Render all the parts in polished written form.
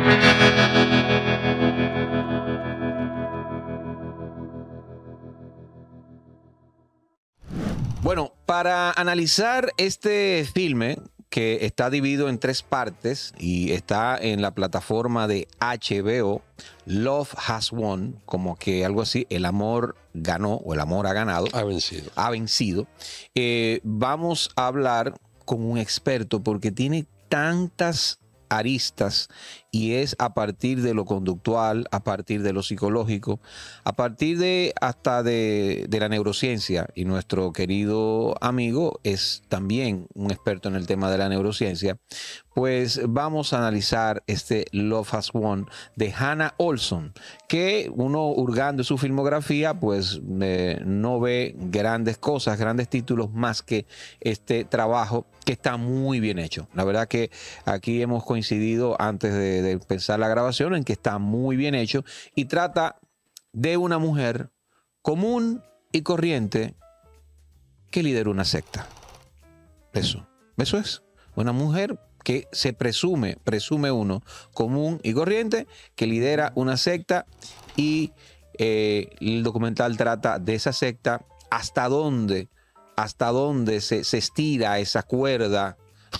Bueno, para analizar este filme, que está dividido en 3 partes y está en la plataforma de HBO, Love Has Won, como que algo así, el amor ganó o el amor ha ganado. Ha vencido. Ha vencido. Vamos a hablar con un experto porque tiene tantas aristas y es a partir de lo conductual, a partir de lo psicológico, a partir de hasta de la neurociencia, y nuestro querido amigo es también un experto en el tema de la neurociencia. Pues vamos a analizar este Love Has Won de Hannah Olson, que uno hurgando su filmografía pues no ve grandes cosas, grandes títulos más que este trabajo que está muy bien hecho. La verdad que aquí hemos coincidido antes de empezar la grabación en que está muy bien hecho y trata de una mujer común y corriente que lidera una secta. Eso es. Una mujer que se presume uno, común y corriente, que lidera una secta y el documental trata de esa secta, hasta dónde se estira esa cuerda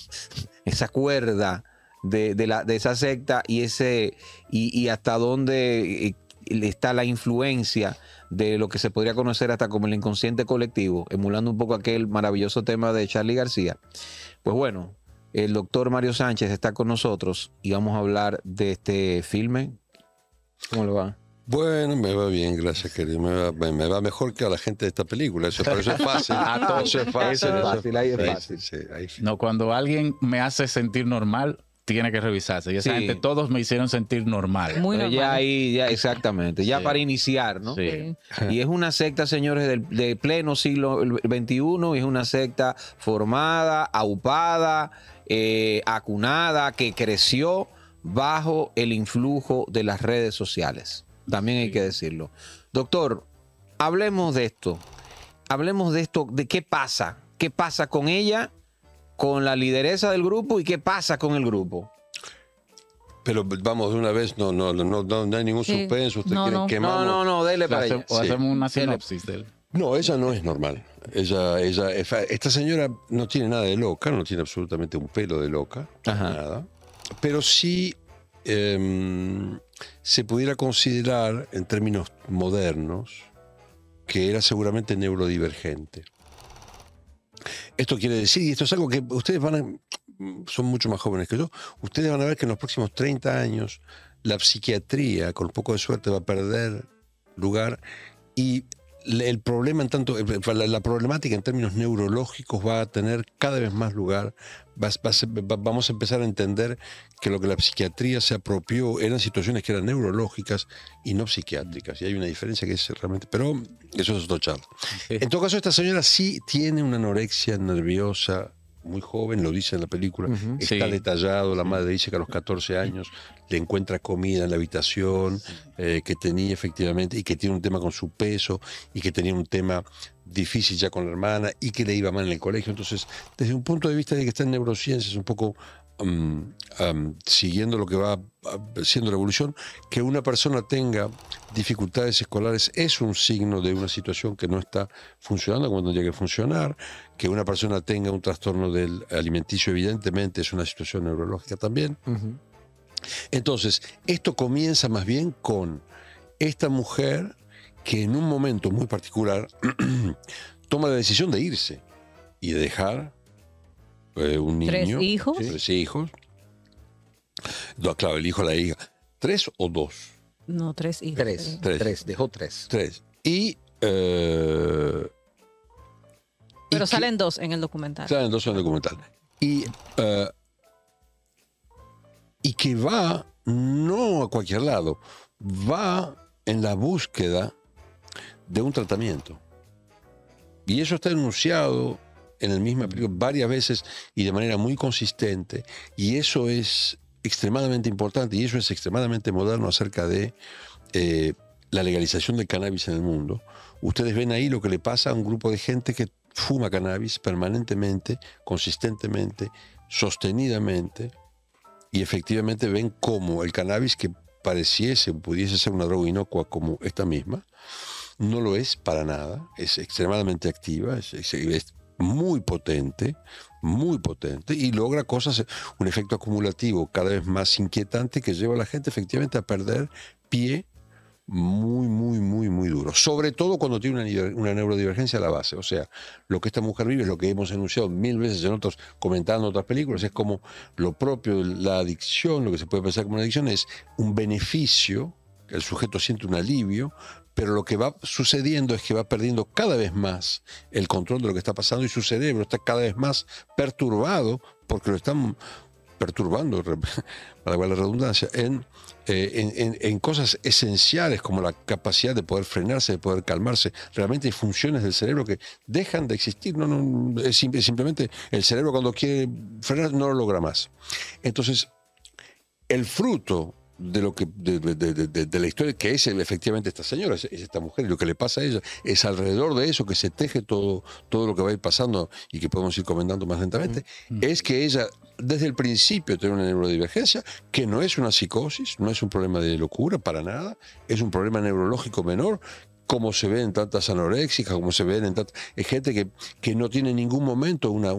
de esa secta y hasta dónde está la influencia de lo que se podría conocer hasta como el inconsciente colectivo, emulando un poco aquel maravilloso tema de Charly García. Pues bueno, el doctor Mario Sánchez está con nosotros y vamos a hablar de este filme. ¿Cómo le va? Bueno, me va bien, gracias, querido. Me va mejor que a la gente de esta película. Pero eso es fácil. Eso es fácil. Ahí es fácil. No, cuando alguien me hace sentir normal, tiene que revisarse. Y esa gente, todos me hicieron sentir normal. Muy normal. Ya exactamente. Ya para iniciar, ¿no? Sí. Y es una secta, señores, de pleno siglo XXI. Y es una secta formada, aupada, acunada, que creció bajo el influjo de las redes sociales. También hay que decirlo. Doctor, hablemos de esto. De qué pasa. ¿Qué pasa con ella, con la lideresa del grupo y qué pasa con el grupo? Pero vamos de una vez, no hay ningún suspenso. ¿Usted quiere quemamos? No, dele para allá. O hacemos una sinopsis de él. No, ella no es normal. Esta señora no tiene nada de loca, no tiene absolutamente un pelo de loca, nada. Pero sí se pudiera considerar, en términos modernos, que era seguramente neurodivergente. Esto quiere decir, y esto es algo que ustedes son mucho más jóvenes que yo, ustedes van a ver que en los próximos 30 años la psiquiatría, con un poco de suerte, va a perder lugar y el problema la problemática en términos neurológicos va a tener cada vez más lugar. Vamos a empezar a entender que lo que la psiquiatría se apropió eran situaciones que eran neurológicas y no psiquiátricas. Y hay una diferencia que es realmente... Pero eso es otro charla. En todo caso, esta señora sí tiene una anorexia nerviosa muy joven, lo dice en la película, está detallado, la madre dice que a los 14 años le encuentra comida en la habitación, que tenía efectivamente, y que tiene un tema con su peso, y que tenía un tema difícil ya con la hermana, y que le iba mal en el colegio. Entonces, desde un punto de vista de que está en neurociencias, un poco siguiendo lo que va siendo la evolución, que una persona tenga dificultades escolares es un signo de una situación que no está funcionando como tendría que funcionar. Que una persona tenga un trastorno del alimenticio evidentemente es una situación neurológica también. Entonces, esto comienza más bien con esta mujer que en un momento muy particular toma la decisión de irse y de dejar un niño. ¿3 hijos? 3 hijos. No, claro, el hijo, la hija. 3 o 2. No, 3 hijos. 3. Dejó 3. 3. Y... Pero salen 2 en el documental. Salen 2 en el documental. Y que va no a cualquier lado, va en la búsqueda de un tratamiento. Y eso está enunciado en el mismo película varias veces y de manera muy consistente, y eso es extremadamente importante y eso es extremadamente moderno acerca de la legalización del cannabis en el mundo. Ustedes ven ahí lo que le pasa a un grupo de gente que fuma cannabis permanentemente, consistentemente, sostenidamente, y efectivamente ven cómo el cannabis, que pudiese ser una droga inocua como esta misma, no lo es para nada, es extremadamente activa, es muy potente, y logra cosas, un efecto acumulativo cada vez más inquietante que lleva a la gente efectivamente a perder pie muy duro. Sobre todo cuando tiene una neurodivergencia a la base. O sea, lo que esta mujer vive es lo que hemos enunciado 1000 veces en otros, comentando otras películas, es como lo propio de la adicción, lo que se puede pensar como una adicción, es un beneficio, el sujeto siente un alivio, pero lo que va sucediendo es que va perdiendo cada vez más el control de lo que está pasando y su cerebro está cada vez más perturbado porque lo están perturbando, para la redundancia, en cosas esenciales como la capacidad de poder frenarse, de poder calmarse. Realmente hay funciones del cerebro que dejan de existir. Es simplemente el cerebro cuando quiere frenar no lo logra más. Entonces, el fruto de lo que de la historia que es efectivamente esta señora, es esta mujer, y lo que le pasa a ella, es alrededor de eso que se teje todo lo que va a ir pasando y que podemos ir comentando más lentamente, es que ella desde el principio tiene una neurodivergencia que no es una psicosis, no es un problema de locura para nada, es un problema neurológico menor, como se ve en tantas anoréxicas, como se ven en tantas... Es gente que no tiene en ningún momento una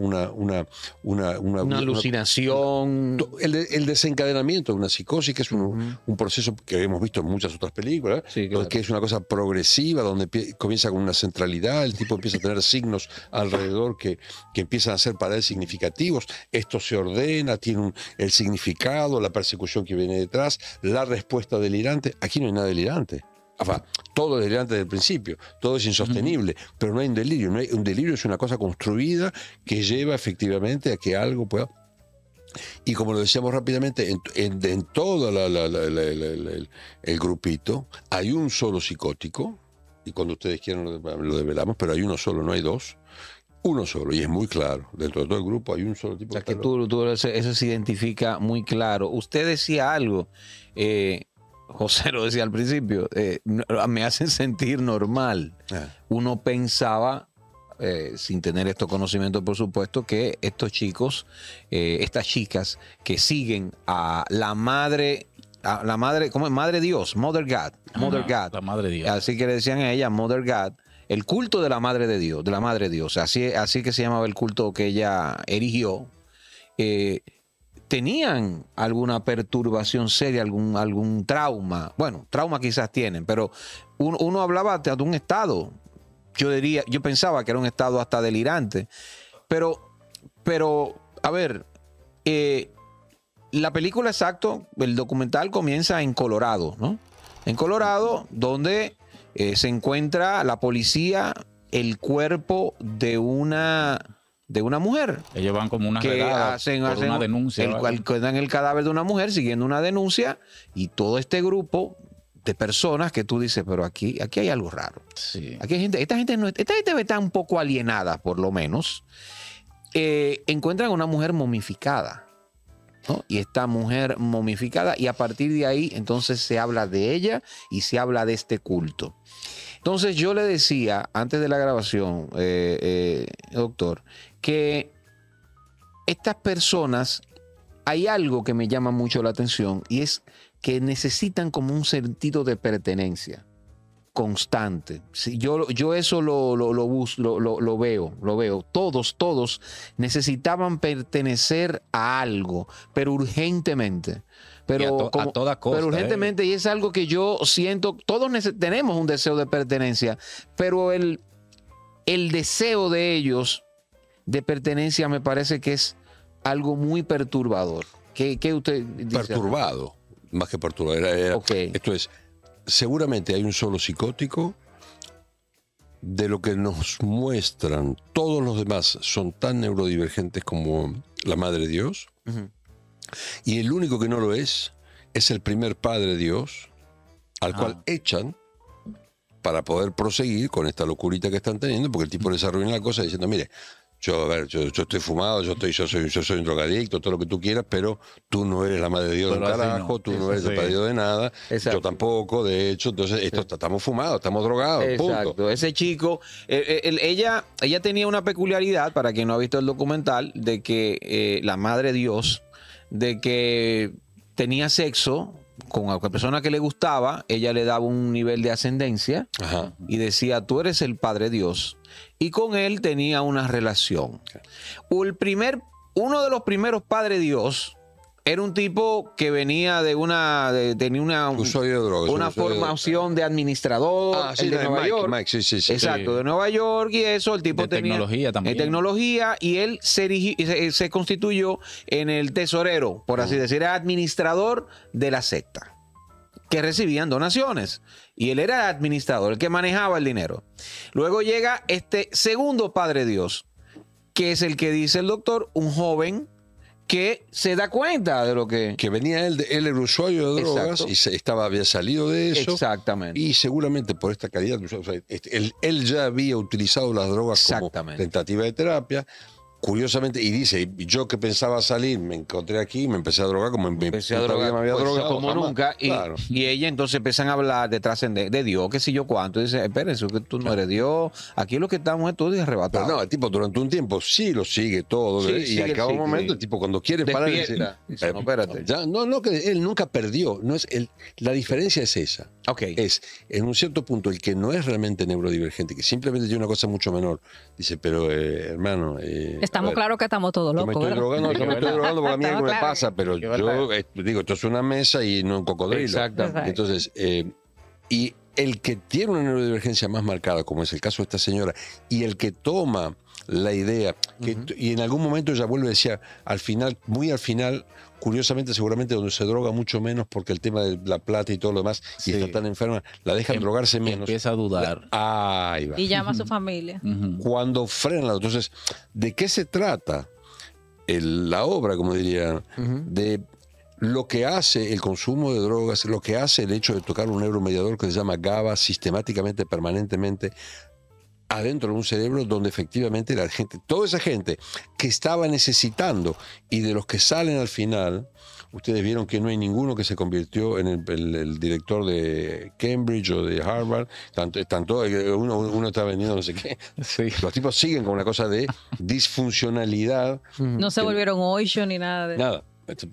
alucinación. El desencadenamiento de una psicosis, que es un proceso que hemos visto en muchas otras películas, Sí, claro. que es una cosa progresiva, donde comienza con una centralidad, el tipo empieza a tener signos alrededor que empiezan a ser para él significativos, esto se ordena, tiene el significado, la persecución que viene detrás, la respuesta delirante. Aquí no hay nada delirante. Todo es delirante desde el principio, todo es insostenible, pero no hay un delirio. Un delirio es una cosa construida que lleva efectivamente a que algo pueda... Y como lo decíamos rápidamente, en todo el grupito hay un solo psicótico, y cuando ustedes quieran lo develamos, pero hay uno solo, no hay dos. Uno solo, y es muy claro. Dentro de todo el grupo hay un solo tipo. O sea, que eso se identifica muy claro. Usted decía algo... José lo decía al principio, me hacen sentir normal. Uno pensaba, sin tener estos conocimientos por supuesto, que estos chicos, estas chicas que siguen a la madre, ¿cómo es? Madre Dios, Mother God. La Madre Dios. Así que le decían a ella Mother God, el culto de la Madre de Dios, así que se llamaba el culto que ella erigió. Tenían alguna perturbación seria, algún trauma. Bueno, trauma quizás tienen, pero uno hablaba de un estado. Yo pensaba que era un estado hasta delirante. Pero a ver, la película, exacto, el documental comienza en Colorado, ¿no? En Colorado, donde se encuentra la policía el cuerpo de una mujer. Ellos van como una que redada hacen una denuncia. dan el cadáver de una mujer siguiendo una denuncia, y todo este grupo de personas que tú dices, pero aquí hay algo raro. Sí. Aquí hay gente, esta gente está un poco alienada, por lo menos. Encuentran a una mujer momificada, ¿no? Y esta mujer momificada, y a partir de ahí entonces se habla de ella y se habla de este culto. Entonces yo le decía antes de la grabación, doctor, que estas personas, hay algo que me llama mucho la atención, y es que necesitan como un sentido de pertenencia constante. Sí, yo eso lo veo. Todos necesitaban pertenecer a algo, pero urgentemente. Pero a toda costa. Pero urgentemente, y es algo que yo siento, todos tenemos un deseo de pertenencia, pero el deseo de ellos de pertenencia me parece que es algo muy perturbador. ¿Qué usted dice? Perturbado, más que perturbado. Okay. Esto es, seguramente hay un solo psicótico. De lo que nos muestran, todos los demás son tan neurodivergentes como la Madre Dios. Uh-huh. Y el único que no lo es el primer Padre Dios, al cual echan para poder proseguir con esta locurita que están teniendo, porque el tipo les arruina la cosa diciendo, mire, yo estoy fumado, yo soy un drogadicto, todo lo que tú quieras, pero tú no eres la Madre de Dios del carajo, tú no eres el Padre de Dios de nada, Exacto. yo tampoco, de hecho, entonces estamos fumados, estamos drogados, Exacto. punto. Ese chico, ella tenía una peculiaridad, para quien no ha visto el documental, de que la Madre Dios de que tenía sexo con la persona que le gustaba, ella le daba un nivel de ascendencia Ajá. y decía, tú eres el Padre Dios. Y con él tenía una relación. Uno de los primeros Padre Dios era un tipo que venía tenía una Usuario de drogas. una formación de administrador, Ah, sí, el de de Nueva Mike, York. Mike, sí. Exacto, de Nueva York y eso, el tipo De tenía tecnología también. tecnología y él se constituyó en el tesorero, por así decir, era administrador de la secta, que recibían donaciones. Y él era el administrador, el que manejaba el dinero. Luego llega este segundo Padre Dios, que es el que dice el doctor, un joven que se da cuenta de lo que... Que venía él era usuario de drogas Exacto. y había salido de eso. Exactamente. Y seguramente por esta calidad, o sea, él ya había utilizado las drogas como Exactamente. tentativa de terapia. Curiosamente, y dice, yo que pensaba salir, me encontré aquí, me empecé a drogar como Empecé a puta vida drogar me había pues, drogado como jamás. nunca. Y, Claro. y ella entonces empiezan a hablar de trascender de Dios, qué sé yo cuánto. Y dice, espérense, que tú no eres Dios. Aquí lo que estamos es todo Pero arrebatado. no, el tipo durante un tiempo sí lo sigue todo. Sí, y sigue, acaba un sí, momento, sí. el tipo cuando quiere parar, Despierta. Dice, no, espérate. no, que él nunca perdió. No es la diferencia es esa. Ok. Es, en un cierto punto, el que no es realmente neurodivergente, que simplemente tiene una cosa mucho menor, dice, pero hermano... Estamos claros que estamos todos yo me locos, estoy ¿verdad? yo me estoy drogando porque a mí algo me Estamos pasa, pero Qué yo verdad. digo, esto es una mesa y no un cocodrilo. Exactamente. Entonces, y el que tiene una neurodivergencia más marcada, como es el caso de esta señora, y el que toma la idea, y en algún momento ella vuelve a decir, al final, muy al final, curiosamente, seguramente donde se droga mucho menos porque el tema de la plata y todo lo demás, y Sí. está tan enferma, la dejan drogarse menos. Empieza a dudar. Ahí va. Y llama a su familia. Ujú. Cuando frenan, entonces, ¿de qué se trata la obra, como dirían? De lo que hace el consumo de drogas, lo que hace el hecho de tocar un neuromediador que se llama GABA sistemáticamente, permanentemente, adentro de un cerebro donde efectivamente la gente, toda esa gente que estaba necesitando y de los que salen al final, ustedes vieron que no hay ninguno que se convirtió en el director de Cambridge o de Harvard, tanto uno está vendiendo no sé qué. Sí. Los tipos siguen con una cosa de disfuncionalidad. No se volvieron ocho ni nada de Nada.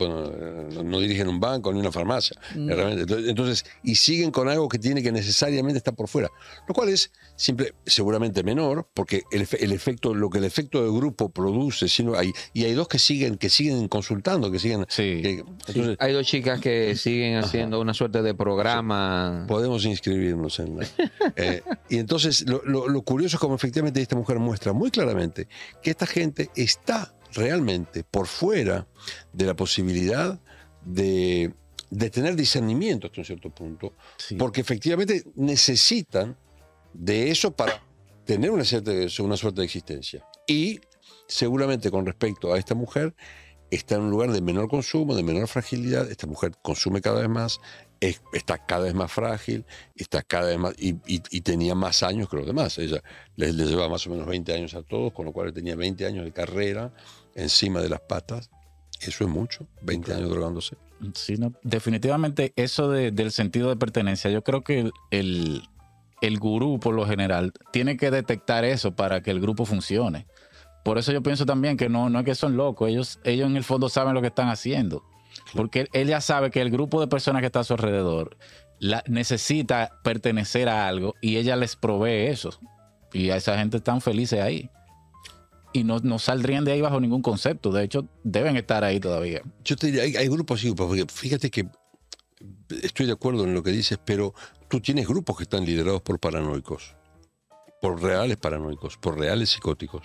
No dirigen un banco ni una farmacia. Realmente. Entonces, y siguen con algo que tiene que necesariamente estar por fuera. Lo cual es seguramente menor, porque el efecto, lo que el efecto de grupo produce, y hay dos que siguen consultando, que siguen. Sí. Entonces, Hay dos chicas que siguen haciendo una suerte de programa. podemos inscribirnos en la. Y entonces, lo curioso es como efectivamente esta mujer muestra muy claramente que esta gente está realmente por fuera de la posibilidad de tener discernimiento hasta un cierto punto, Sí. porque efectivamente necesitan de eso para tener una suerte de existencia. Y seguramente con respecto a esta mujer, está en un lugar de menor consumo, de menor fragilidad. Esta mujer consume cada vez más, está cada vez más frágil, está cada vez más y tenía más años que los demás. Ella le lleva más o menos 20 años a todos, con lo cual tenía 20 años de carrera encima de las patas. Eso es mucho, 20 años drogándose. Sí, no, definitivamente eso del sentido de pertenencia, yo creo que el gurú por lo general tiene que detectar eso para que el grupo funcione. Por eso yo pienso también que no es que son locos, ellos en el fondo saben lo que están haciendo. Porque ella sabe que el grupo de personas que está a su alrededor necesita pertenecer a algo y ella les provee eso. Y a esa gente están felices ahí. Y no saldrían de ahí bajo ningún concepto. De hecho, deben estar ahí todavía. Yo te diría, hay grupos y grupos, porque fíjate que estoy de acuerdo en lo que dices, pero tú tienes grupos que están liderados por paranoicos, por reales paranoicos, por reales psicóticos.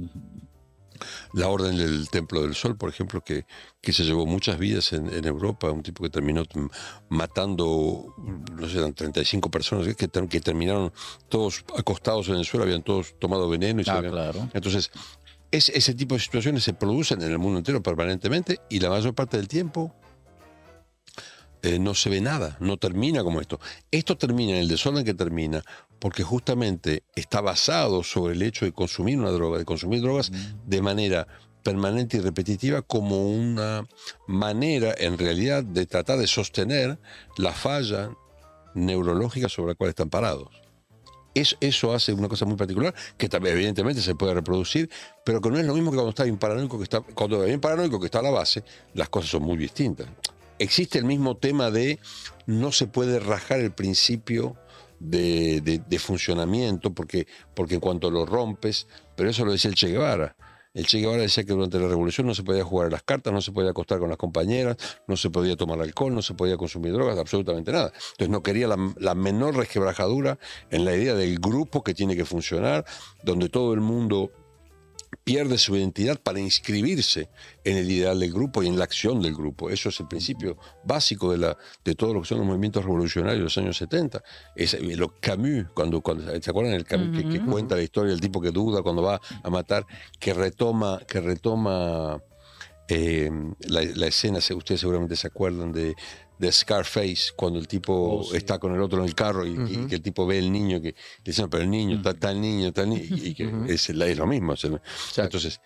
La Orden del Templo del Sol, por ejemplo, que se llevó muchas vidas en Europa, un tipo que terminó matando, no sé, eran 35 personas que terminaron todos acostados en el suelo, habían todos tomado veneno. Claro. Entonces, ese tipo de situaciones se producen en el mundo entero permanentemente y la mayor parte del tiempo no se ve nada, no termina como esto. Esto termina en el desorden que termina porque justamente está basado sobre el hecho de consumir una droga, de consumir drogas de manera permanente y repetitiva como una manera en realidad de tratar de sostener la falla neurológica sobre la cual están parados. Eso hace una cosa muy particular, que también evidentemente se puede reproducir, pero que no es lo mismo que cuando está bien paranoico, cuando bien paranoico que está a la base, las cosas son muy distintas. Existe el mismo tema de no se puede rajar el principio de funcionamiento, porque en cuanto lo rompes, pero eso lo decía el Che Guevara. El Che Guevara decía que durante la revolución no se podía jugar a las cartas, no se podía acostar con las compañeras, no se podía tomar alcohol, no se podía consumir drogas, absolutamente nada. Entonces no quería la menor resquebrajadura en la idea del grupo que tiene que funcionar, donde todo el mundo pierde su identidad para inscribirse en el ideal del grupo y en la acción del grupo. Eso es el principio básico de todo lo que son los movimientos revolucionarios de los años 70. Es lo Camus, cuando ¿se acuerdan del Camus que cuenta la historia del tipo que duda cuando va a matar, que retoma la escena, ustedes seguramente se acuerdan de Scarface, cuando el tipo está con el otro en el carro y que el tipo ve el niño, que dice, no, pero el niño, tal niño, y que es lo mismo. Entonces,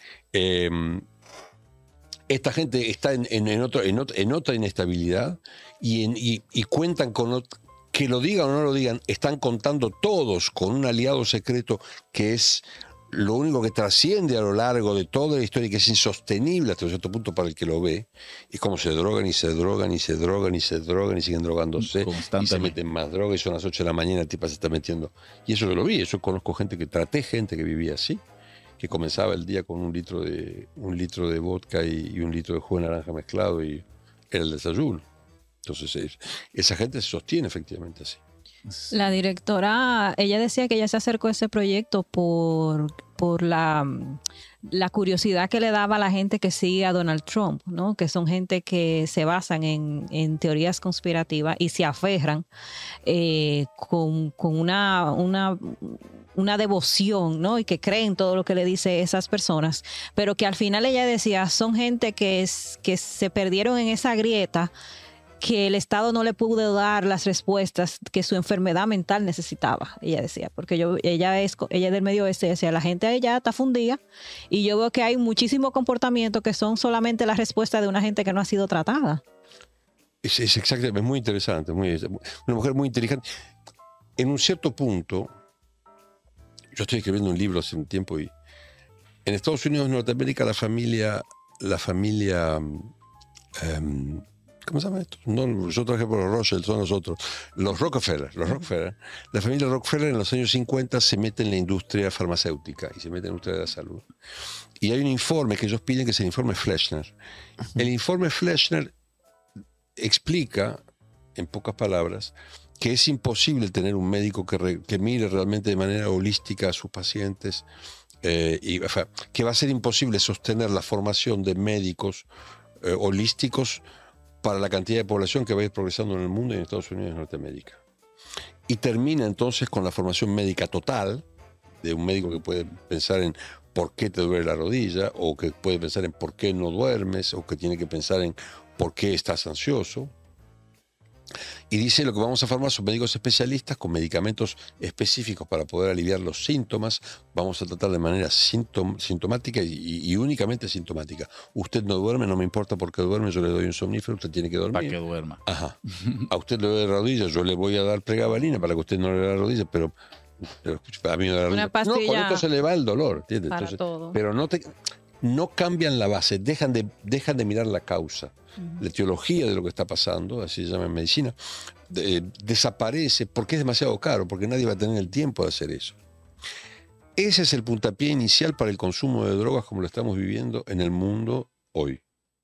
esta gente está en otra inestabilidad y cuentan con, que lo digan o no lo digan, están contando todos con un aliado secreto que es lo único que trasciende a lo largo de toda la historia y que es insostenible hasta un cierto punto para el que lo ve, es como se drogan y se drogan y se drogan y se drogan y siguen drogándose y se meten más droga y son las 8 de la mañana el tipo se está metiendo. Y eso yo lo vi, eso conozco traté gente que vivía así, que comenzaba el día con un litro de vodka y un litro de jugo de naranja mezclado y era el desayuno. Entonces esa gente se sostiene efectivamente así. La directora, ella decía que ella se acercó a ese proyecto por la curiosidad que le daba a la gente que sigue a Donald Trump, ¿no? Que son gente que se basan en teorías conspirativas y se aferran con una devoción, ¿no? Y que creen todo lo que le dice esas personas, pero que al final ella decía, son gente que se perdieron en esa grieta, que el Estado no le pudo dar las respuestas que su enfermedad mental necesitaba, ella decía, porque ella es del medio oeste, decía, la gente allá está fundida y yo veo que hay muchísimos comportamientos que son solamente la respuesta de una gente que no ha sido tratada. Es exactamente, es muy interesante, una mujer muy inteligente. En un cierto punto, yo estoy escribiendo un libro hace un tiempo y en Estados Unidos, Norteamérica, la familia ¿cómo se llama esto? No, yo trabajé por los Rothschild, son los Rockefeller. La familia Rockefeller en los años 50 se mete en la industria farmacéutica y se mete en la industria de la salud. Y hay un informe que ellos piden que es el informe Fleshner. El informe Fleshner explica, en pocas palabras, que es imposible tener un médico que mire realmente de manera holística a sus pacientes, que va a ser imposible sostener la formación de médicos holísticos para la cantidad de población que va a ir progresando en el mundo y en Estados Unidos y en Norteamérica. Y termina entonces con la formación médica total, de un médico que puede pensar en por qué te duele la rodilla, o que puede pensar en por qué no duermes, o que tiene que pensar en por qué estás ansioso. Y dice, lo que vamos a formar son médicos especialistas con medicamentos específicos para poder aliviar los síntomas. Vamos a tratar de manera sintomática y únicamente sintomática. Usted no duerme, no me importa por qué duerme, yo le doy un somnífero, usted tiene que dormir. Para que duerma. Ajá. A usted le duele la rodilla, yo le voy a dar pregabalina para que usted no le duele la rodilla, pero a mí me duele la rodilla. Una pastilla. No, con esto se le va el dolor, ¿entiendes? Para Entonces, todo. pero no cambian la base, dejan de mirar la causa. La etiología de lo que está pasando, así se llama en medicina, desaparece porque es demasiado caro, porque nadie va a tener el tiempo de hacer eso. Ese es el puntapié inicial para el consumo de drogas como lo estamos viviendo en el mundo hoy.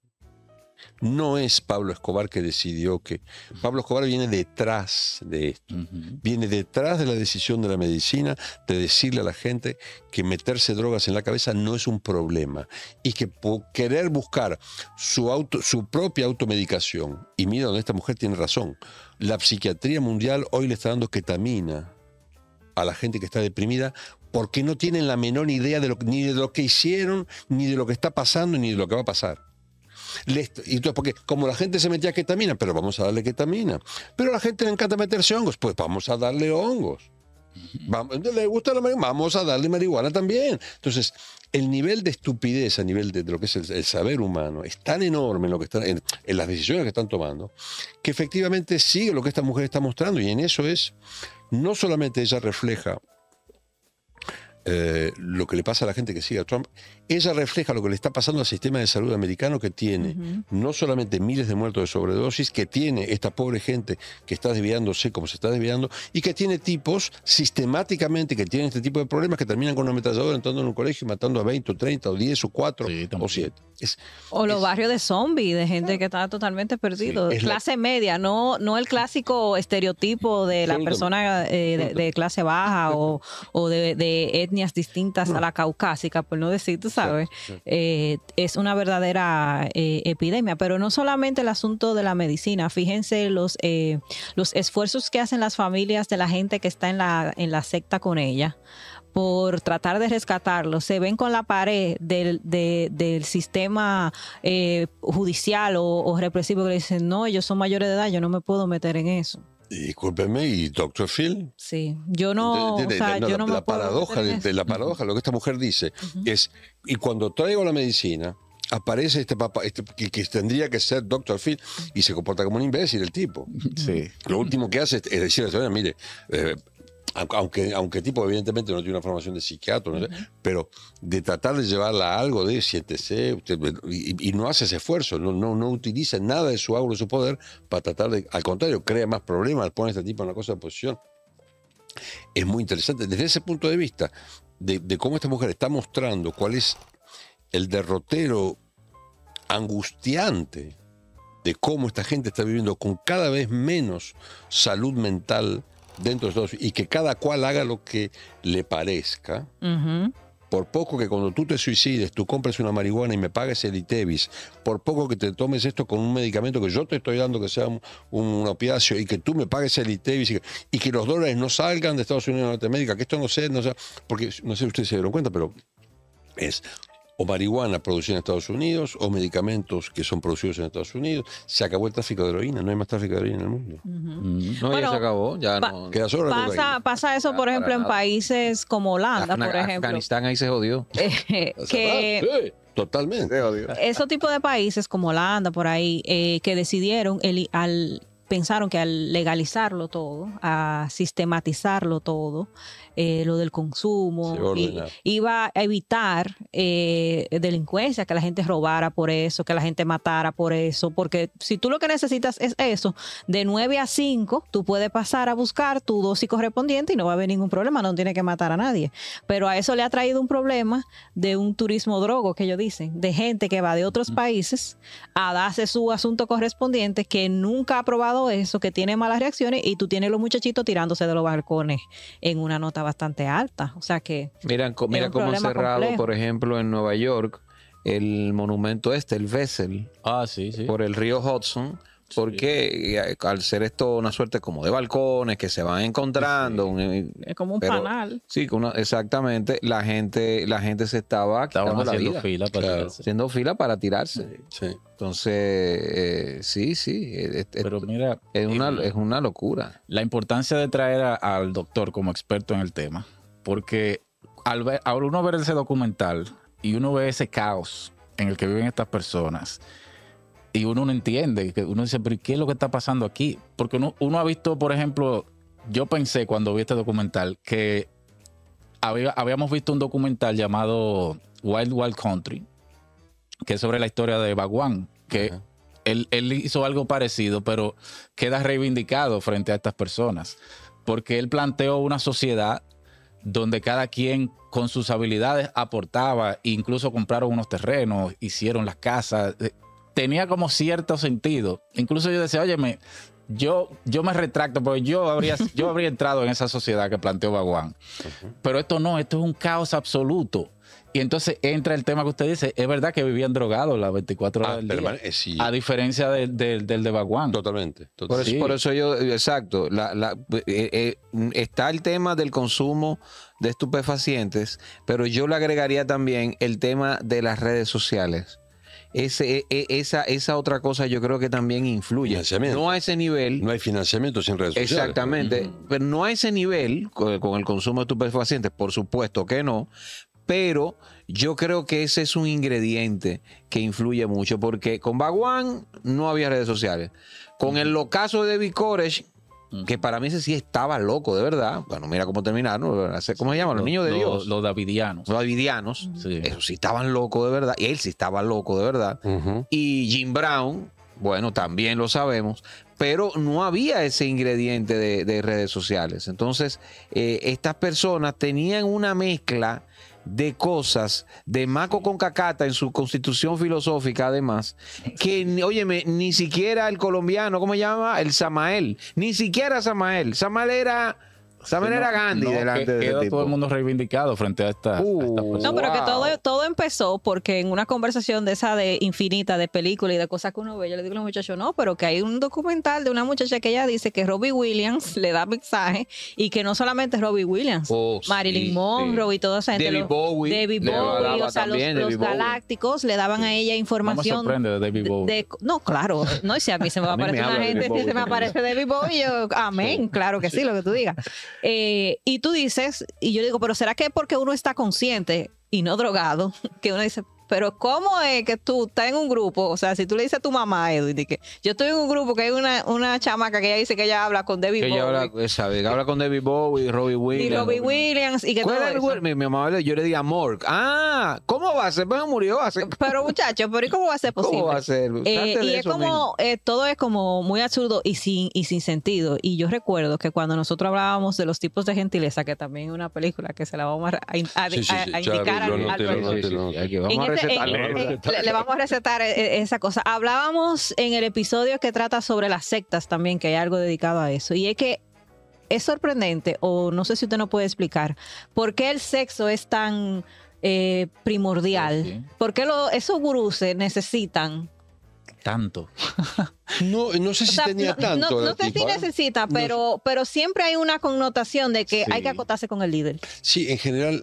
No es Pablo Escobar que decidió que... Pablo Escobar viene detrás de esto. Viene detrás de la decisión de la medicina de decirle a la gente que meterse drogas en la cabeza no es un problema y que por querer buscar su propia automedicación, y mira donde esta mujer tiene razón, la psiquiatría mundial hoy le está dando ketamina a la gente que está deprimida porque no tienen la menor idea ni de lo que hicieron, ni de lo que está pasando, ni de lo que va a pasar. Y entonces, porque como la gente se metía ketamina, pero vamos a darle ketamina. Pero a la gente le encanta meterse hongos, pues vamos a darle hongos. ¿Le gusta la marihuana? Vamos a darle marihuana también. Entonces, el nivel de estupidez a nivel de lo que es el saber humano es tan enorme en, lo que están, en las decisiones que están tomando, que efectivamente sigue lo que esta mujer está mostrando. Y en eso no solamente ella refleja lo que le pasa a la gente que sigue a Trump, ella refleja lo que le está pasando al sistema de salud americano, que tiene no solamente miles de muertos de sobredosis, que tiene esta pobre gente que está desviándose como se está desviando, y que tiene tipos sistemáticamente que tienen este tipo de problemas que terminan con una ametralladora entrando en un colegio y matando a 20 o 30 o 10 o 4 o 7. O los barrios de zombies, de gente que está totalmente perdido. Clase media, no el clásico estereotipo de la persona de clase baja o de etnias distintas a la caucásica, por no decir, tú sabes. Es una verdadera epidemia, pero no solamente el asunto de la medicina. Fíjense los esfuerzos que hacen las familias de la gente que está en la secta con ella por tratar de rescatarlo. Se ven con la pared del sistema judicial o represivo, que le dicen, no, ellos son mayores de edad, yo no me puedo meter en eso. Discúlpeme, ¿y Dr. Phil? Sí, yo no, yo no me la puedo paradoja meter en eso. la paradoja, lo que esta mujer dice es, y cuando traigo la medicina, aparece este papá, que tendría que ser Dr. Phil, y se comporta como un imbécil el tipo. Sí. Lo último que hace es decirle a la señora, mire, aunque el tipo evidentemente no tiene una formación de psiquiatra, no sé, pero de tratar de llevarla a algo de siéntese, usted, y no hace ese esfuerzo, no utiliza nada de su aura, de su poder para tratar de, al contrario, crea más problemas, pone a este tipo en una cosa de posición. Es muy interesante desde ese punto de vista de cómo esta mujer está mostrando cuál es el derrotero angustiante de cómo esta gente está viviendo con cada vez menos salud mental dentro de Estados Unidos, y que cada cual haga lo que le parezca. Por poco que cuando tú te suicides, tú compres una marihuana y me pagues el ITEVIS, por poco que te tomes esto con un medicamento que yo te estoy dando que sea un opiáceo, y que tú me pagues el ITEVIS, y que los dólares no salgan de Estados Unidos a Norteamérica, que esto no sea, porque no sé si ustedes se dieron cuenta, pero es o marihuana producida en Estados Unidos, o medicamentos que son producidos en Estados Unidos. Se acabó el tráfico de heroína, no hay más tráfico de heroína en el mundo. No, Bueno, ya se acabó, ya no. Queda solo la cocaína. Pasa eso, por ejemplo, en países como Holanda, por ejemplo. Afganistán ahí se jodió. Que Sí, totalmente. esos tipos de países como Holanda, por ahí, que decidieron, pensaron que al legalizarlo todo, a sistematizarlo todo, lo del consumo, iba a evitar delincuencia, que la gente robara por eso, que la gente matara por eso, porque si tú lo que necesitas es eso, de 9 a 5, tú puedes pasar a buscar tu dosis correspondiente y no va a haber ningún problema, no tienes que matar a nadie. Pero a eso le ha traído un problema de un turismo drogo, que ellos dicen, de gente que va de otros países a darse su asunto correspondiente, que nunca ha probado eso, que tiene malas reacciones, y tú tienes los muchachitos tirándose de los balcones en una nota bastante alta. O sea que mira cómo han cerrado, complejo. Por ejemplo, en Nueva York, el monumento el Bessel, sí. por el río Hudson, porque al ser esto una suerte como de balcones que se van encontrando, es como un panal. Sí, exactamente, la gente se estaba quitando la vida, haciendo fila para tirarse. Sí. Entonces, pero mira, es una locura. La importancia de traer al doctor como experto en el tema, porque al uno ver ese documental y uno ve ese caos en el que viven estas personas, y uno no entiende, que uno dice, pero ¿qué es lo que está pasando aquí? Porque uno ha visto, por ejemplo, yo pensé cuando vi este documental que habíamos visto un documental llamado Wild Wild Country, que es sobre la historia de Bhagwan, que él hizo algo parecido, pero queda reivindicado frente a estas personas, porque él planteó una sociedad donde cada quien con sus habilidades aportaba, incluso compraron unos terrenos, hicieron las casas. Tenía como cierto sentido. Incluso yo decía, óyeme, yo me retracto, porque yo habría entrado en esa sociedad que planteó Bhagwan. Pero esto es un caos absoluto. Y entonces entra el tema que usted dice, es verdad que vivían drogados las 24 horas del día, sí. A diferencia del de Bhagwan. Totalmente. Por eso yo, exacto, está el tema del consumo de estupefacientes, pero yo le agregaría también el tema de las redes sociales. Esa otra cosa yo creo que también influye. No a ese nivel. No hay financiamiento sin redes sociales. Exactamente. Pero no a ese nivel con el consumo de estupefacientes, por supuesto que no. Pero yo creo que ese es un ingrediente que influye mucho, porque con Bhagwan no había redes sociales. Con el ocaso de David Koresh que para mí ese sí estaba loco, de verdad. Bueno, mira cómo terminaron. ¿Cómo se llaman? Los niños de Dios. Los davidianos. Los davidianos. Sí. Esos sí estaban locos, de verdad. Y él sí estaba loco, de verdad. Y Jim Brown, bueno, también lo sabemos. Pero no había ese ingrediente de redes sociales. Entonces, estas personas tenían una mezcla de cosas, de maco con cacata en su constitución filosófica, además, que, óyeme, ni siquiera el colombiano, ¿cómo se llama? El Samael, ni siquiera Samael. Samael era Gandhi delante de queda todo el mundo reivindicado frente a estas personas. No, pero que todo empezó porque en una conversación de esa de infinita de películas y de cosas que uno ve, yo le digo a los muchachos, no, pero que hay un documental de una muchacha que ella dice que Robbie Williams le da mensaje y que no solamente Robbie Williams, Marilyn Monroe y toda esa gente. David Bowie, o sea, los galácticos le daban a ella información. No me sorprende de David Bowie. No, claro, no, si a mí se me va a aparecer una gente, si se me aparece David Bowie, yo, amén, claro que sí, lo que tú digas. Y tú dices, y yo digo, pero ¿será que porque uno está consciente y no drogado, que uno dice, pero ¿cómo es que tú estás en un grupo? O sea, si tú le dices a tu mamá, Edwin, que yo estoy en un grupo que hay una chamaca que ella dice que ella habla con David Bowie. Habla con David Bowie, Robbie Williams. Y Robbie Williams. Y que ¿Cuál es el mi mamá? Yo le digo a Morg. ¿Cómo va a ser? Pues murió hace... Pero muchachos, ¿pero y cómo va a ser posible? ¿Cómo va a ser? Y es como, todo es como muy absurdo y sin sentido. Y yo recuerdo que cuando nosotros hablábamos de los tipos de gentileza, que también es una película que se la vamos a indicar al le vamos a recetar esa cosa. Hablábamos en el episodio que trata sobre las sectas también, que hay algo dedicado a eso. Y es que es sorprendente, o no sé si usted nos puede explicar, por qué el sexo es tan primordial. Sí. ¿Por qué esos gurús necesitan tanto? No sé si tenía tanto. No sé si necesita, pero siempre hay una connotación de que hay que acotarse con el líder. Sí, en general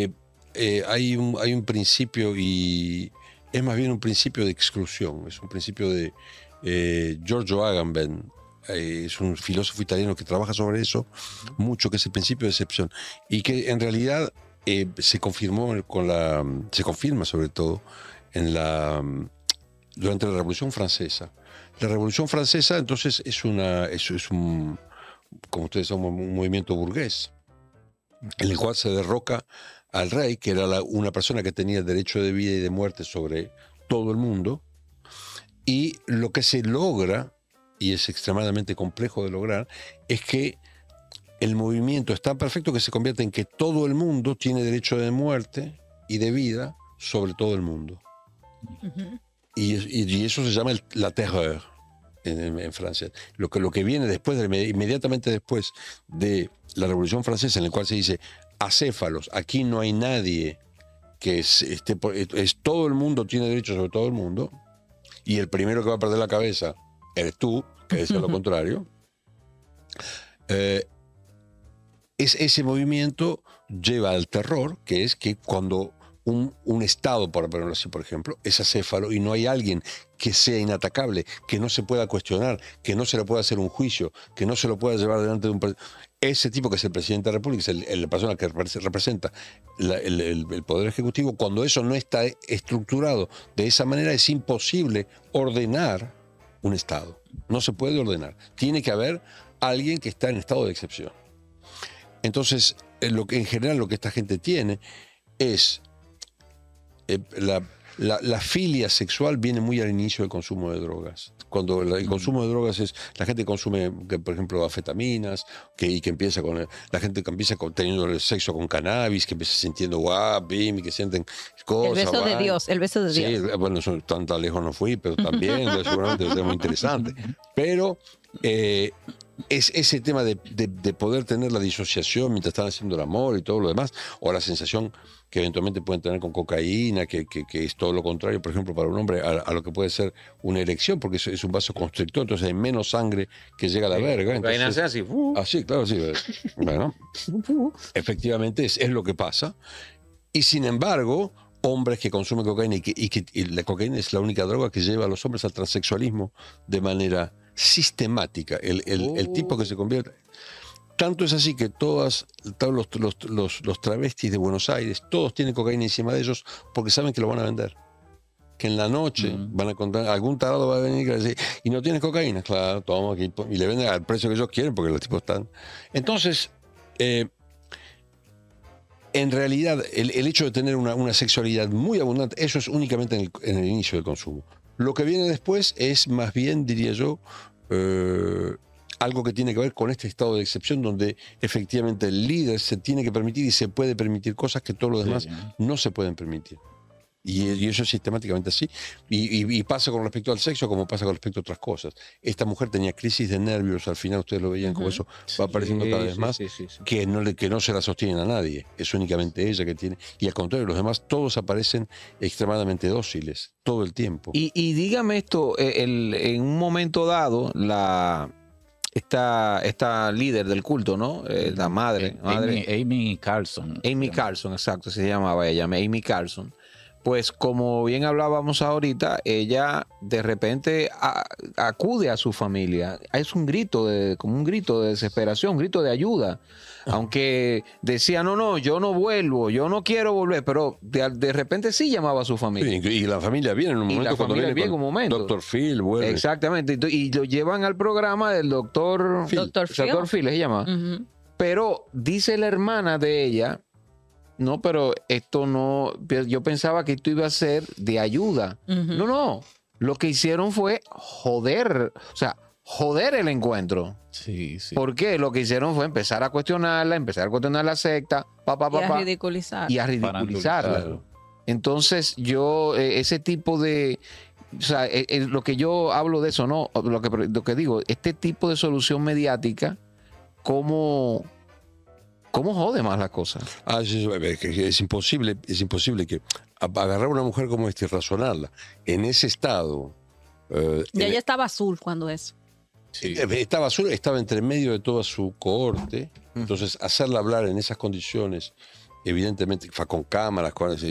hay un principio, y es más bien un principio de exclusión. Es un principio de Giorgio Agamben. Es un filósofo italiano que trabaja sobre eso mucho, que es el principio de excepción. Y que en realidad se confirma sobre todo durante la Revolución Francesa. La Revolución Francesa, entonces, es un, como ustedes saben, un movimiento burgués, en el cual se derroca al rey, que era una persona que tenía el derecho de vida y de muerte sobre todo el mundo, y lo que se logra, y es extremadamente complejo de lograr, es que el movimiento es tan perfecto que se convierte en que todo el mundo tiene derecho de muerte y de vida sobre todo el mundo. Uh-huh. Y eso se llama la terreur en Francia. Lo que viene después, inmediatamente después de la Revolución Francesa, en el cual se dice acéfalos, aquí no hay nadie que todo el mundo tiene derecho sobre todo el mundo, y el primero que va a perder la cabeza eres tú, que es lo contrario. Ese movimiento lleva al terror, que es que cuando un Estado, por ponerlo así, por ejemplo, es acéfalo y no hay alguien que sea inatacable, que no se pueda cuestionar, que no se le pueda hacer un juicio, que no se lo pueda llevar delante de ese tipo que es el presidente de la República, es la persona que representa el Poder Ejecutivo. Cuando eso no está estructurado de esa manera, es imposible ordenar un Estado. No se puede ordenar. Tiene que haber alguien que está en estado de excepción. Entonces, en general lo que esta gente tiene es la filia sexual viene muy al inicio del consumo de drogas. Cuando el consumo de drogas es la gente consume, por ejemplo, anfetaminas, y que empieza la gente que empieza teniendo el sexo con cannabis, que empieza sintiendo y que sienten cosas. El beso de Dios, el beso de Dios. Sí, bueno, tan lejos no fui, pero también seguramente es muy interesante. Pero es ese tema de poder tener la disociación mientras están haciendo el amor y todo lo demás, o la sensación que eventualmente pueden tener con cocaína, que es todo lo contrario, por ejemplo, para un hombre, a lo que puede ser una erección, porque es un vaso constrictor, entonces hay menos sangre que llega a la verga. Cocaína hace así. Sí, claro, sí. Bueno, efectivamente es lo que pasa. Y sin embargo, hombres que consumen cocaína y la cocaína es la única droga que lleva a los hombres al transexualismo de manera sistemática. El tipo que se convierte... Tanto es así que todos los travestis de Buenos Aires, todos tienen cocaína encima de ellos porque saben que lo van a vender. que en la noche van a encontrar, algún tarado va a venir y va a decir, ¿y no tienes cocaína? Claro, toma aquí, y le venden al precio que ellos quieren porque los tipos están. Entonces, en realidad, el hecho de tener una sexualidad muy abundante, eso es únicamente en el inicio del consumo. Lo que viene después es más bien, diría yo, algo que tiene que ver con este estado de excepción donde efectivamente el líder se tiene que permitir y se puede permitir cosas que todos los demás no se pueden permitir. Y eso es sistemáticamente así. Y pasa con respecto al sexo como pasa con respecto a otras cosas. Esta mujer tenía crisis de nervios, al final ustedes lo veían como eso va apareciendo cada vez más, que no se la sostienen a nadie. Es únicamente ella que tiene. Y al contrario, los demás todos aparecen extremadamente dóciles, todo el tiempo. Y dígame esto, en un momento dado, esta líder del culto, ¿no? La madre. Amy Carlson. Amy Carlson, exacto, se llamaba ella, Amy Carlson. Pues como bien hablábamos ahorita, ella de repente acude a su familia. Es un grito, como un grito de desesperación, un grito de ayuda. Aunque decía, no, yo no vuelvo, yo no quiero volver, pero de repente sí llamaba a su familia. Sí, y la familia viene en un momento. Y la familia viene en un momento. Dr. Phil vuelve. Exactamente. Y lo llevan al programa del doctor Phil. Dr. Phil se llama. Pero dice la hermana de ella, no, pero esto no, yo pensaba que esto iba a ser de ayuda. No, lo que hicieron fue joder el encuentro. Sí. ¿Por qué? Lo que hicieron fue empezar a cuestionarla, empezar a cuestionar la secta, y a ridiculizarla. Entonces yo, ese tipo de, o sea, lo que yo hablo de eso, ¿no? Lo que digo, este tipo de solución mediática, ¿cómo jode más las cosas? Es imposible que agarrar a una mujer como esta y razonarla en ese estado. Y ella estaba azul cuando eso. Sí. Estaba azul, estaba entre medio de toda su cohorte. Entonces, hacerla hablar en esas condiciones, evidentemente, con cámaras,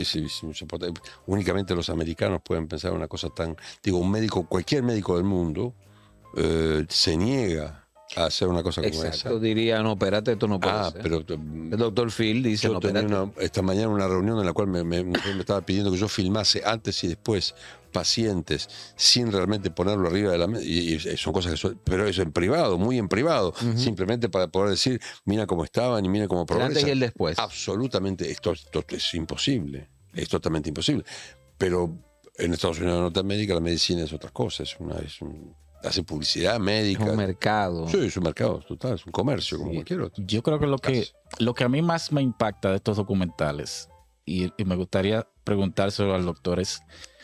únicamente los americanos pueden pensar una cosa tan. Digo, cualquier médico del mundo se niega a hacer una cosa como esa. Diría, no, espérate, esto no puede ser. Pero el doctor Phil dice, yo tenía esta mañana una reunión en la cual me estaba pidiendo que yo filmase antes y después pacientes sin realmente ponerlo arriba de la mesa. Y son cosas pero eso en privado, muy en privado. Simplemente para poder decir, mira cómo estaban y mira cómo progresan. El antes y el después. Absolutamente, esto es imposible. Es totalmente imposible. Pero en Estados Unidos de Norteamérica la medicina es otra cosa. Hace publicidad médica. Es un mercado. Sí, es un mercado total, es un comercio como cualquier otro. Yo creo que lo que a mí más me impacta de estos documentales, y me gustaría preguntárselo al doctor, es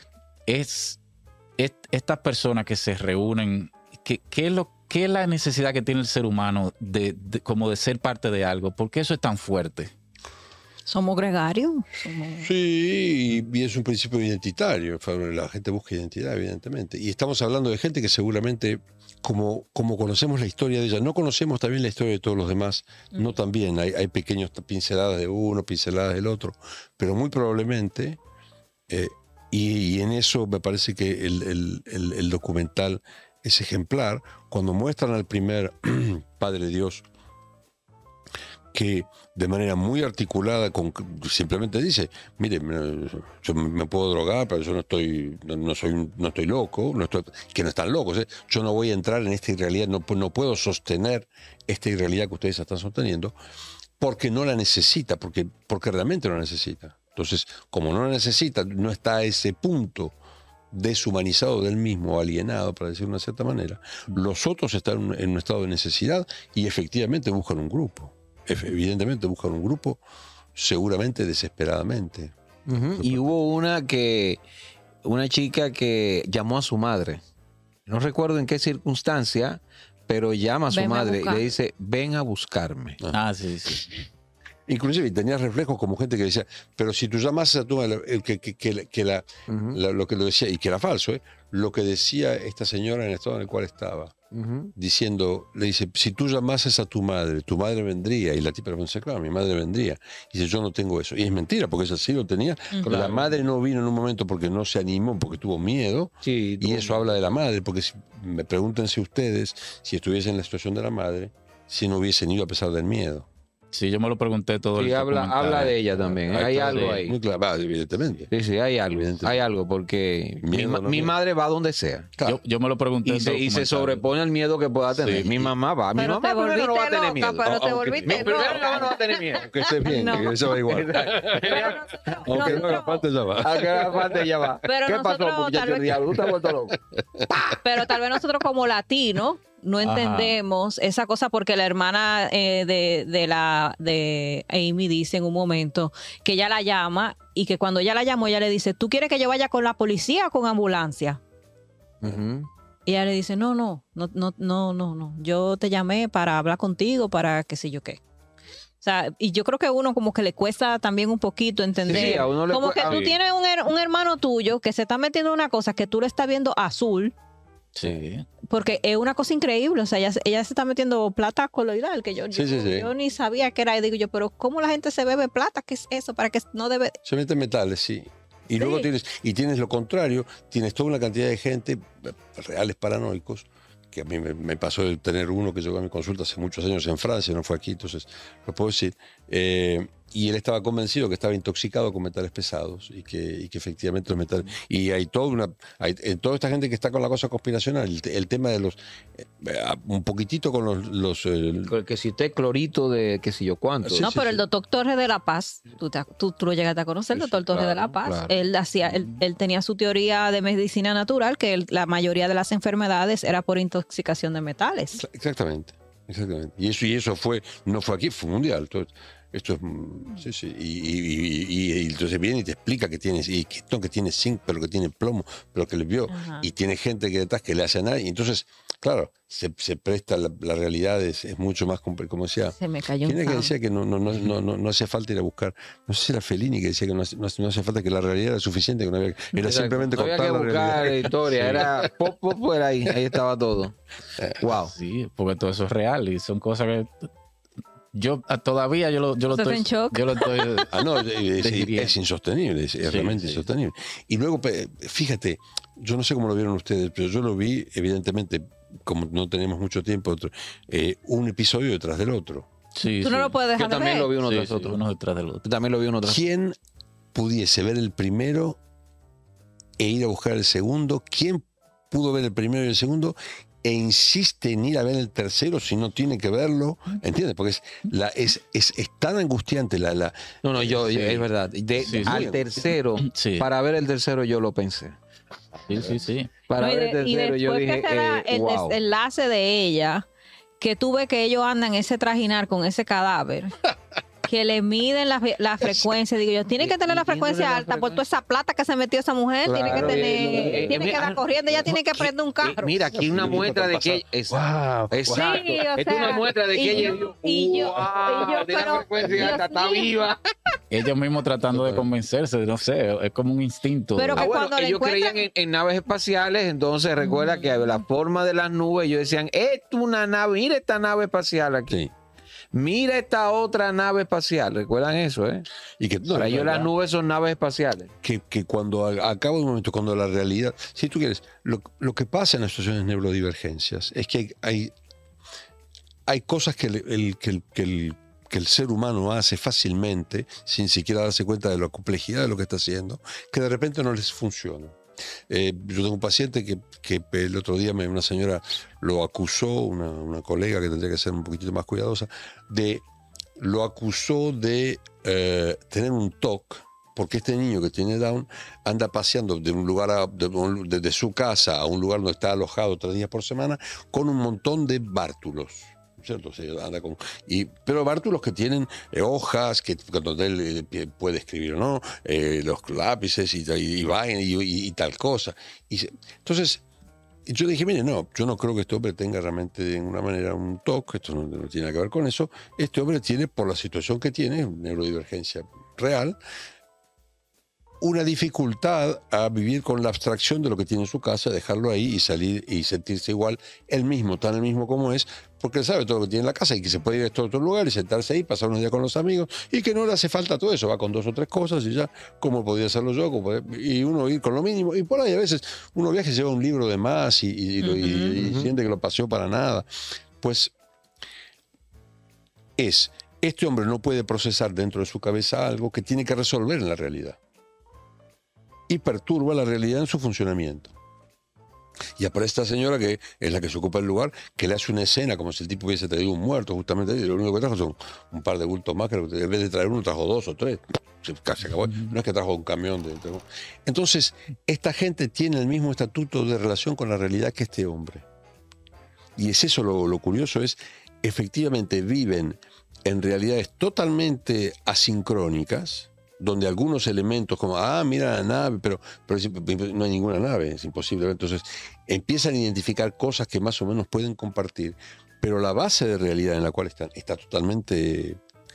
estas personas que se reúnen, ¿qué es la necesidad que tiene el ser humano como de ser parte de algo? ¿Por qué eso es tan fuerte? Somos gregarios. Sí, y es un principio identitario. La gente busca identidad, evidentemente. Y estamos hablando de gente que seguramente, como conocemos la historia de ella, no conocemos también la historia de todos los demás. No también. Hay pequeñas pinceladas de uno, pinceladas del otro. Pero muy probablemente, y en eso me parece que el documental es ejemplar, cuando muestran al primer Padre Dios, que de manera muy articulada simplemente dice, mire, yo me puedo drogar, pero yo no estoy loco, que no están locos, yo no voy a entrar en esta irrealidad, no puedo sostener esta irrealidad que ustedes están sosteniendo, porque no la necesita, porque realmente no la necesita. Entonces, como no la necesita, no está a ese punto deshumanizado del mismo, alienado, para decirlo de una cierta manera, los otros están en un estado de necesidad y efectivamente buscan un grupo. Evidentemente buscan un grupo, seguramente desesperadamente. Y hubo una chica que llamó a su madre. No recuerdo en qué circunstancia, pero llama a su madre y le dice, ven a buscarme. Sí. Inclusive tenía reflejos como gente que decía, pero si tú llamas a tu madre, lo que lo decía, y que era falso, lo que decía esta señora en el estado en el cual estaba. Diciendo, le dice, si tú llamases a tu madre vendría. Y la tipa le dice, claro, mi madre vendría. Y dice, yo no tengo eso. Y es mentira, porque ella sí lo tenía. La madre no vino en un momento porque no se animó, porque tuvo miedo. Y eso habla de la madre, porque pregúntense ustedes, si estuviesen en la situación de la madre, si no hubiesen ido a pesar del miedo. Sí, yo me lo pregunté todo Sí, el habla documental. de ella también. Hay algo ahí. Muy claro, evidentemente. Sí, hay algo. Evidentemente. Hay algo, porque Miedo, mi madre va donde sea. Claro. Yo me lo pregunté. Y en se documental. sobrepone al miedo que pueda tener. Sí. Mi mamá va. Mi Pero mamá te primero no va a volviste tener miedo. loca, pero te Aunque- volviste Mi primera loca. no va a tener miedo. Que estés bien, No. que eso va igual. Pero nosotros- Aunque no haga nosotros- falta, ya va. A que la parte ya va. Pero ¿Qué nosotros, pasó, muchacho tal del vez- diablo? Tú te has vuelto loco. Pero tal vez nosotros como latinos no Ajá. entendemos esa cosa porque la hermana de Amy dice en un momento que ella la llama y que cuando ella la llamó ella le dice, ¿tú quieres que yo vaya con la policía o con ambulancia? Ujú. Y ella le dice, no, yo te llamé para hablar contigo, para qué sé yo qué. O sea, y yo creo que a uno como que le cuesta también un poquito entender. Sí, a uno le como que cuesta- tú tienes un hermano tuyo que se está metiendo en una cosa que tú le estás viendo azul, Sí. porque es una cosa increíble. O sea, ella se está metiendo plata coloidal, que yo Sí. ni sabía que era. Y digo yo, pero ¿cómo la gente se bebe plata? ¿Qué es eso? ¿Para qué no debe...? Se meten metales, sí. Y luego Sí. tienes lo contrario, tienes toda una cantidad de gente, reales paranoicos, que a mí me pasó de tener uno que llegó a mi consulta hace muchos años en Francia, no fue aquí, entonces lo puedo decir. Y él estaba convencido que estaba intoxicado con metales pesados y que efectivamente los metales. Y hay toda esta gente que está con la cosa conspiracional, el tema de los. Un poquitito con los Que si usted clorito de qué sé yo cuánto. Sí, No, sí, pero sí. el doctor Torres de la Paz, tú lo llegaste a conocer, el Sí, sí, doctor Torres de la claro, Paz. claro. Él tenía su teoría de medicina natural, que la mayoría de las enfermedades era por intoxicación de metales. Exactamente. Y eso no fue aquí, fue mundial. Esto es. Sí. Y entonces viene y te explica que tienes, y que no que tiene zinc, pero que tiene plomo, pero que le vio. Ajá. Y tiene gente que detrás que le hace nada. Y entonces, claro, se presta, la realidad es mucho más, como decía. Se me cayó un ¿Quién era que cable. decía que no hacía falta ir a buscar? No sé si era Fellini que decía que no hace falta, que la realidad era suficiente, que no había, era Exacto. simplemente No había contar que la buscar realidad. historia, era pop era ahí estaba todo. Wow. Sí, porque todo eso es real y son cosas que yo todavía yo lo ¿Estás estoy en shock? yo lo estoy Ah, no, Diría. es insostenible, es realmente sí. insostenible. Y luego, fíjate, yo no sé cómo lo vieron ustedes, pero yo lo vi, evidentemente, como no tenemos mucho tiempo, un episodio detrás del otro. sí, Tú no sí. lo puedes Yo dejar de también ver. lo vi uno Sí, tras sí, otro. uno detrás del otro. Yo también lo vi uno tras otro. ¿Quién pudiese ver el primero e ir a buscar el segundo? ¿Quién pudo ver el primero y el segundo e insiste en ir a ver el tercero si no tiene que verlo? ¿Entiendes? Porque es tan angustiante la No, yo, Sí. es verdad. Sí, Al sí. tercero, Sí. para ver el tercero yo lo pensé. Sí. Para No, y, ver el y tercero yo después dije, que se da el wow. desenlace de ella, que tuve que ellos andan ese trajinar con ese cadáver, que le miden la frecuencia. Digo yo, tiene que tener la frecuencia alta por toda esa plata que se metió esa mujer, tiene que Claro. tener, tiene que dar corriente, ella tiene que prender un carro. Mira, aquí una muestra de que... Wow, Exacto. Sí, o Esta es una sea, muestra de y que yo- ella... y yo- wow, tiene pero, la frecuencia alta, Dios está mío. viva. Ellos mismos tratando de convencerse, no sé, es como un instinto. Pero que Bueno, cuando le ellos encuentran- creían en naves espaciales, entonces recuerda que la forma de las nubes, ellos decían, esto es una nave, mira esta nave espacial aquí. sí. Mira esta otra nave espacial. ¿Recuerdan eso, Y que, no, Para ellos no, las nubes son naves espaciales. que cuando acaba un momento, cuando la realidad, si tú quieres, lo que pasa en las situaciones de neurodivergencias es que hay cosas que el ser humano hace fácilmente, sin siquiera darse cuenta de la complejidad de lo que está haciendo, que de repente no les funciona. Yo tengo un paciente que el otro día una señora lo acusó, una colega que tendría que ser un poquitito más cuidadosa, lo acusó de tener un TOC, porque este niño que tiene Down anda paseando de un lugar desde su casa a un lugar donde está alojado 3 días por semana con un montón de bártulos. ¿Cierto? O sea, anda pero bártulos que tienen hojas, que donde él puede escribir o no, los lápices y tal cosa. Entonces, yo dije, mire, yo no creo que este hombre tenga realmente de ninguna manera un TOC, esto no tiene nada que ver con eso. Este hombre tiene, por la situación que tiene, neurodivergencia real, una dificultad a vivir con la abstracción de lo que tiene en su casa, dejarlo ahí y salir y sentirse igual, él mismo, tan el mismo como es, porque él sabe todo lo que tiene en la casa y que se puede ir a este otro lugar y sentarse ahí, pasar unos días con los amigos y que no le hace falta todo eso, va con 2 o 3 cosas y ya, como podía hacerlo yo, y uno ir con lo mínimo. Y por ahí a veces uno viaja y lleva un libro de más y siente que lo paseó para nada. Pues es Este hombre no puede procesar dentro de su cabeza algo que tiene que resolver en la realidad. Y perturba la realidad en su funcionamiento. Y aparece esta señora que es la que se ocupa el lugar, que le hace una escena como si el tipo hubiese traído un muerto justamente, y lo único que trajo son un par de bultos más, que en vez de traer uno trajo 2 o 3. Se acabó. No es que trajo un camión. Entonces, esta gente tiene el mismo estatuto de relación con la realidad que este hombre. Y es eso lo curioso, es efectivamente viven en realidades totalmente asincrónicas, donde algunos elementos como, mira la nave, pero no hay ninguna nave, es imposible. Entonces empiezan a identificar cosas que más o menos pueden compartir, pero la base de realidad en la cual están está totalmente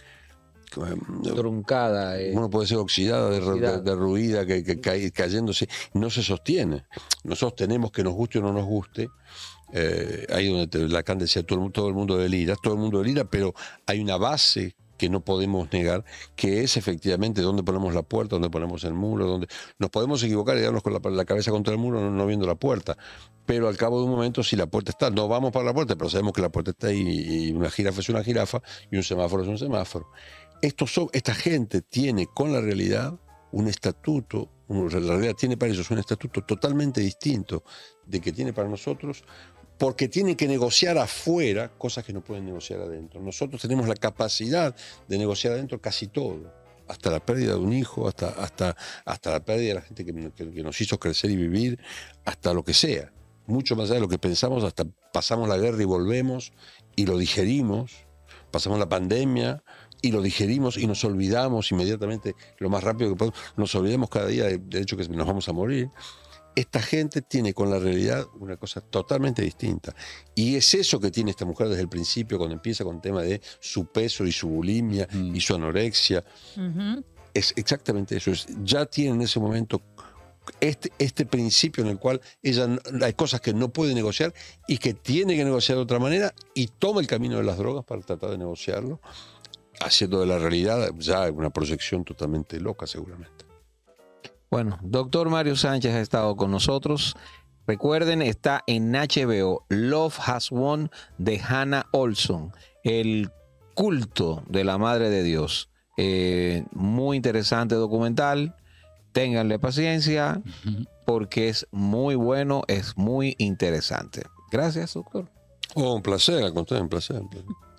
truncada. Uno puede ser oxidada, derruida, cayéndose, no se sostiene. Nosotros tenemos, que nos guste o no nos guste, ahí donde Lacan decía, todo el mundo delira, pero hay una base que no podemos negar, que es efectivamente dónde ponemos la puerta, dónde ponemos el muro, donde nos podemos equivocar y darnos con la cabeza contra el muro no viendo la puerta, pero al cabo de un momento, si la puerta está, no vamos para la puerta, pero sabemos que la puerta está ahí, y una jirafa es una jirafa y un semáforo es un semáforo. Esta gente tiene con la realidad un estatuto, la realidad tiene para ellos un estatuto totalmente distinto de que tiene para nosotros, porque tienen que negociar afuera cosas que no pueden negociar adentro. Nosotros tenemos la capacidad de negociar adentro casi todo, hasta la pérdida de un hijo, hasta la pérdida de la gente que nos hizo crecer y vivir, hasta lo que sea. Mucho más allá de lo que pensamos, hasta pasamos la guerra y volvemos y lo digerimos, pasamos la pandemia y lo digerimos y nos olvidamos inmediatamente, lo más rápido que podemos, nos olvidamos cada día del hecho que nos vamos a morir. Esta gente tiene con la realidad una cosa totalmente distinta. Y es eso que tiene esta mujer desde el principio, cuando empieza con el tema de su peso y su bulimia y su anorexia. Es exactamente eso. Ya tiene en ese momento este principio en el cual ella hay cosas que no puede negociar y que tiene que negociar de otra manera, y toma el camino de las drogas para tratar de negociarlo, haciendo de la realidad ya una proyección totalmente loca seguramente. Bueno, doctor Mario Sánchez ha estado con nosotros. Recuerden, está en HBO, Love Has Won, de Hannah Olson, el culto de la Madre de Dios. Muy interesante documental. Ténganle paciencia porque es muy bueno, es muy interesante. Gracias, doctor. Un placer, al contrario, un placer.